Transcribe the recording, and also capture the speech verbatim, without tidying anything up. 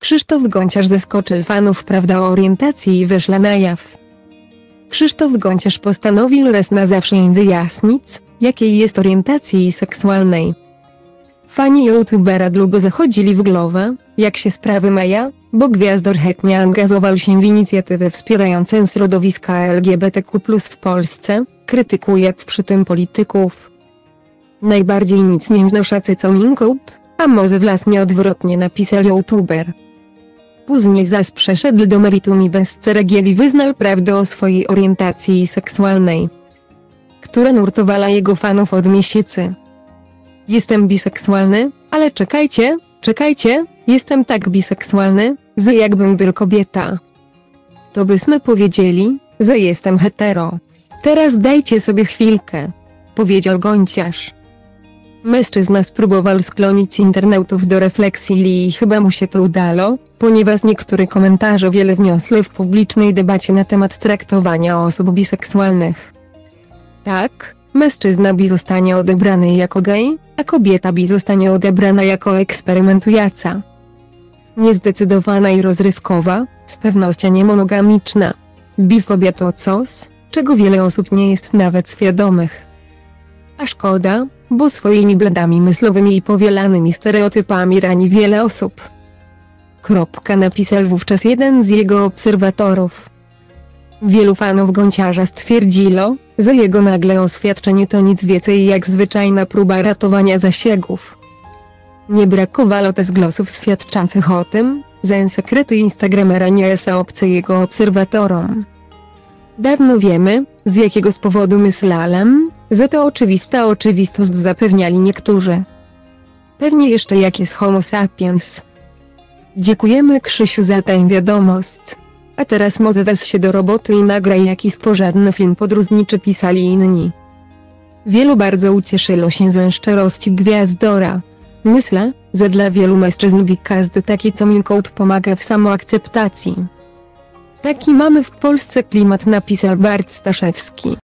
Krzysztof Gonciarz zaskoczył fanów prawdą o orientacji i wyszła na jaw. Krzysztof Gonciarz postanowił raz na zawsze im wyjaśnić, jakiej jest orientacji seksualnej. Fani youtubera długo zachodzili w głowę, jak się sprawy mają, bo gwiazdor chętnie angażował się w inicjatywy wspierające środowiska L G B T Q plus w Polsce, krytykując przy tym polityków. Najbardziej nic nie wnoszący coming out, a może właśnie odwrotnie, napisał youtuber. Później zaś przeszedł do meritum i bez ceregieli wyznał prawdę o swojej orientacji seksualnej, która nurtowała jego fanów od miesięcy. Jestem biseksualny, ale czekajcie, czekajcie, jestem tak biseksualny, że jakbym był kobieta, to byśmy powiedzieli, że jestem hetero. Teraz dajcie sobie chwilkę, powiedział Gonciarz. Mężczyzna spróbował skłonić internautów do refleksji i chyba mu się to udało, ponieważ niektóre komentarze wiele wniosły w publicznej debacie na temat traktowania osób biseksualnych. Tak, mężczyzna bi zostanie odebrany jako gej, a kobieta bi zostanie odebrana jako eksperymentująca, niezdecydowana i rozrywkowa, z pewnością niemonogamiczna. Bifobia to coś, czego wiele osób nie jest nawet świadomych. A szkoda, bo swoimi błędami myślowymi i powielanymi stereotypami rani wiele osób. Kropka, napisał wówczas jeden z jego obserwatorów. Wielu fanów Gonciarza stwierdziło, że jego nagle oświadczenie to nic więcej jak zwyczajna próba ratowania zasięgów. Nie brakowało też głosów świadczących o tym, że sekrety instagramera nie są obce jego obserwatorom. Dawno wiemy, z jakiego z powodu myślałem, że to oczywista oczywistość, zapewniali niektórzy. Pewnie jeszcze jak jest homo sapiens. Dziękujemy Krzysiu za tę wiadomość. A teraz może weź się do roboty i nagraj jakiś porządny film podróżniczy, pisali inni. Wielu bardzo ucieszyło się ze szczerości gwiazdora. Myślę, że dla wielu mężczyzn każdy taki coming out pomaga w samoakceptacji. Taki mamy w Polsce klimat, napisał Bart Staszewski.